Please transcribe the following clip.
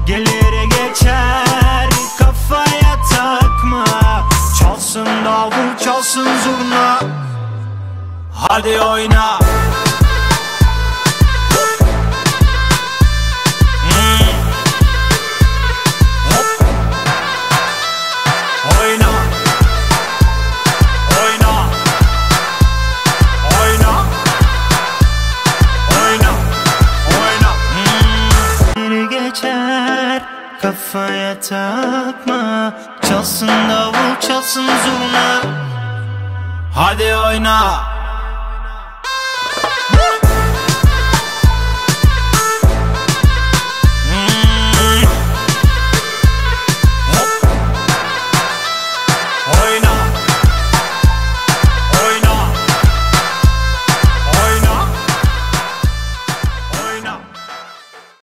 gelir geçer, kafaya takma. Çalsın davul, çalsın zurna, hadi oyna. Oyna, oyna, oyna, oyna, oyna. Biri geçer, kafaya takma. Çalsın davul, çalsın zurna, hadi oyna.